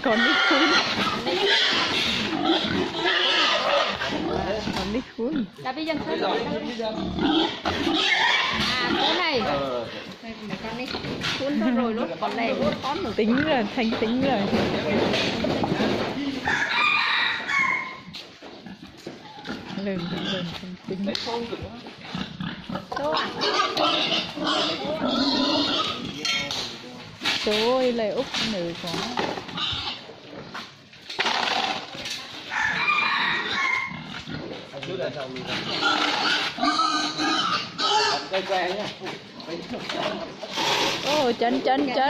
còn đi khuôn. Còn đi khuôn. Là bây giờ thôi rồi. À cái này. Con đi khuôn rồi lúc còn lẻ con nữa. Tính rồi, thành tính rồi. Lần thành tính. Trời ơi, lại úp nữ quá. Ô, chân.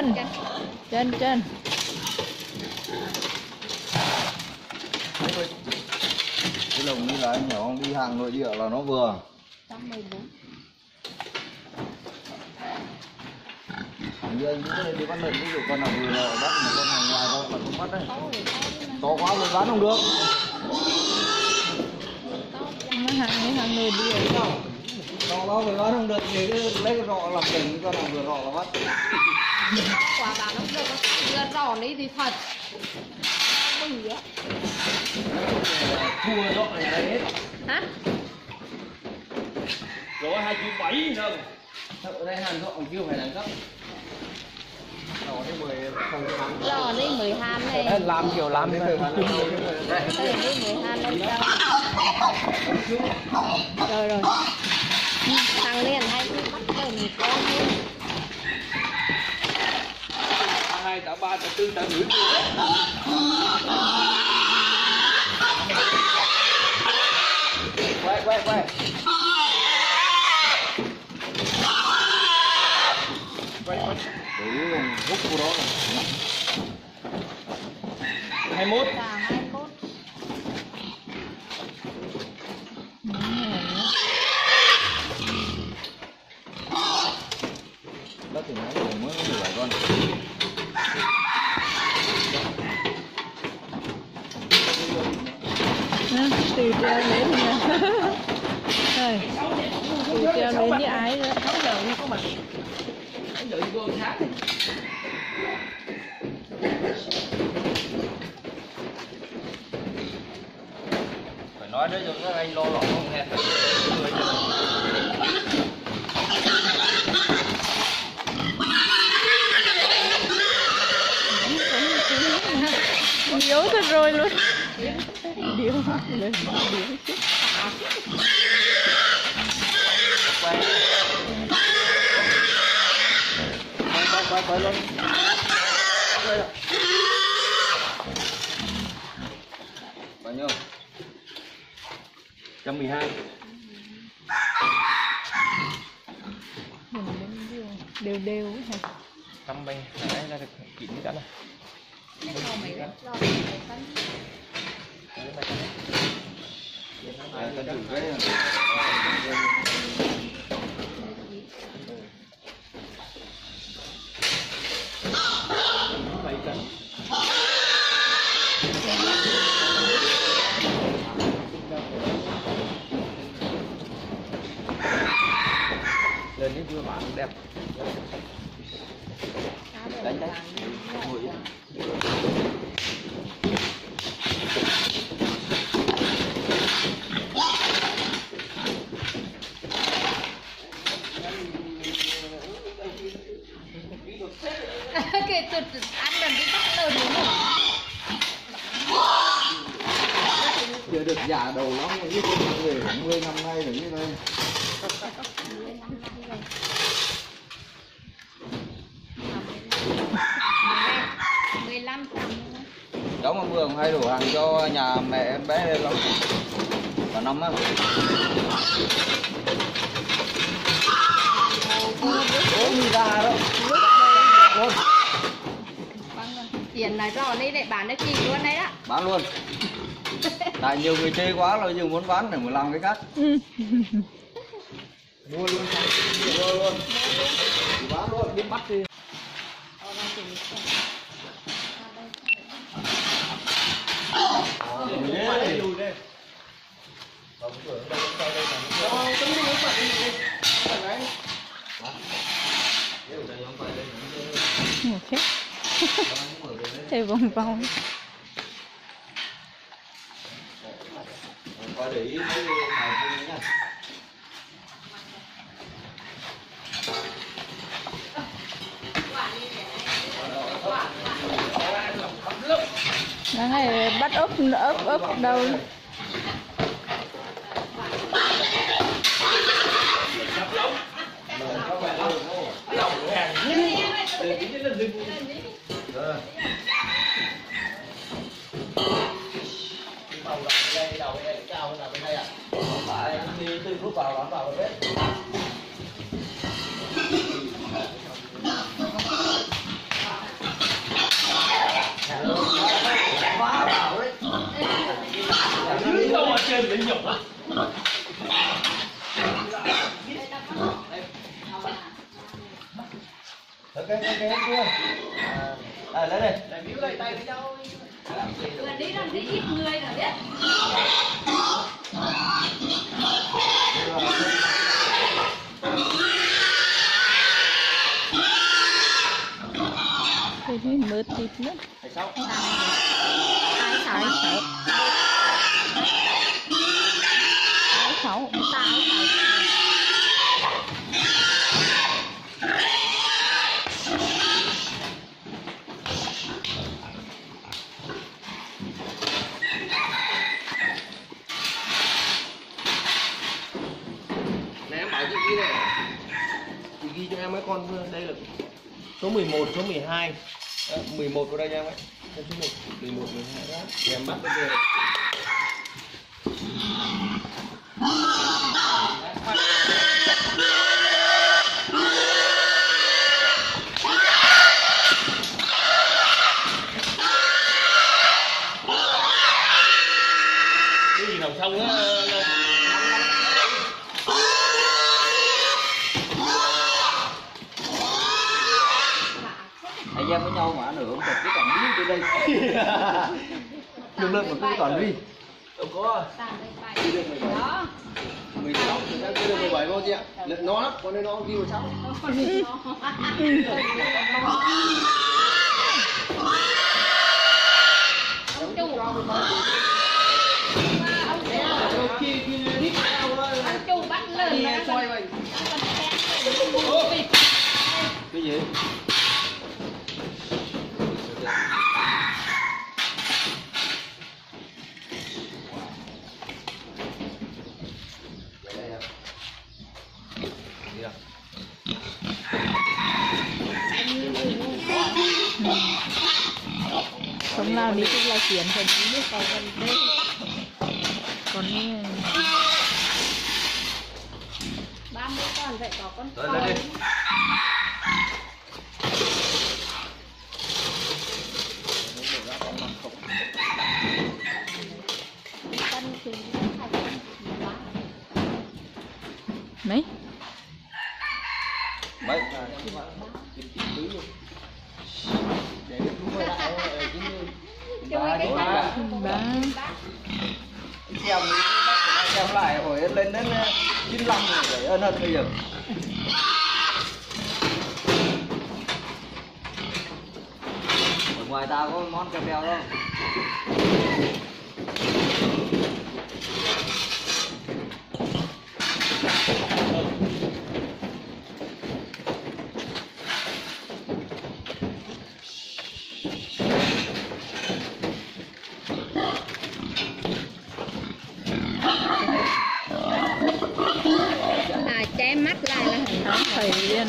Cái lồng như là nhỏ đi hàng nội địa là nó vừa. 114. Như anh cứ đi bắt lợn, ví dụ con nào vừa là bắt, mà con hàng ngoài con là không bắt đấy. To quá mới bán không được. Nó hàng người đi ở đâu? To quá mới bán không được thì cứ lấy cái rọ làm chừng, con nào vừa rọ là bắt. Quả bán không được, vừa rỏ đấy thì thật. Bự á. Thua rọ này lấy hết. Hả? Rồi 2,7 triệu đồng. Ở đây hàng rọ chưa phải đẳng cấp. Rỏ đi 12 này. Làm kiểu làm đấy. Đây đi 12 lên đâu. Rồi. Thằng liền hay đi bắt từng con luôn. 2, 3, 4, 5 nữa. Quay. Để hút của đó này. 21. 21. Đất thì nó mới 17 con. Từ treo đến nha. Thôi, từ treo đến với ai nữa. Không giờ đi có mặt. Anh đợi vô tháng. Phải nói đấy cho các anh lo lắng không nghe. Điếu thật rồi luôn. Điếu lên, chứ. Quay luôn. Bao nhiêu? 112. Đều hả? 100 đấy là được kín cả này. Lên đi vừa bán đẹp. Đánh. Kể tụt ăn gần đi bắt lợn đúng không? Chưa được già đầu lắm, như con người 10 năm nay rồi như đây. 10 năm nay rồi. 15 trăm. Cháu mà Mường hay đổ hàng cho nhà mẹ em bé lên lắm. Cả năm á. Ôi đi ra đó. Tiền này rồi đi để bán được chị luôn đấy đó. Bán luôn. Tại nhiều người chê quá rồi nhưng muốn bán để mà làm cái khác. Mua luôn. Mua luôn. Bán luôn, đi bắt đi. Okay. chạy vòng vòng. Coi để ý mấy cái này nha. Nó này bắt ốp đâu. Phải đi từ lúc vào đón vào bếp. Quá vào đấy. Đâu ở trên bị nhục á. Ok chưa? Lấy đây. Lại miếng lấy tay với nhau. Lần đi ít người rồi biết. Thì mượt thịt nữa. Tại sao? Thái sáu. Này em bảo chị ghi này. Chị ghi cho em mấy con đây là số 11, số 12. Đó, 11 vào đây cho em ấy. Số 1, 11, 12 đó. Thì em bắt bên đây. Cái gì nào xong á. Anh em với nhau mà ăn ở không cần cái toàn đi trên đây. Đừng lên một cái toàn đi. Đâu có. Đi được 17. Đó. 16, người ta đi được 17 không chị ạ? Nó lắm, con đây nó ghi vào sau. Ông chủ. Ông chủ bắt lên mà Xoay vậy. Cái gì? Sống nào đi cũng là chuyển phần nước vào gần đây. Còn như 30 con vậy có con Rồi lên đi. Cân thì phải quá. mấy Mấy? Để được đúng rồi lại Chơi cái ba Xem lại hồi lên đến 95 rồi phải ơn hơn bây giờ. Ở ngoài ta có món cà pheo không? Che mắt lại là nó phải yên.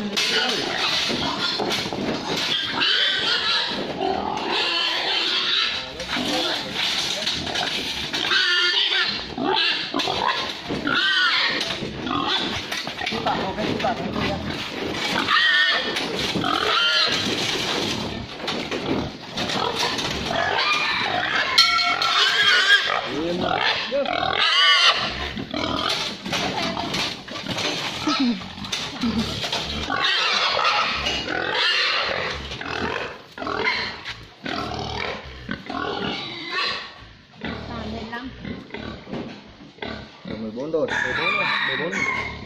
Rồi 14 rồi, 14 rồi, 14.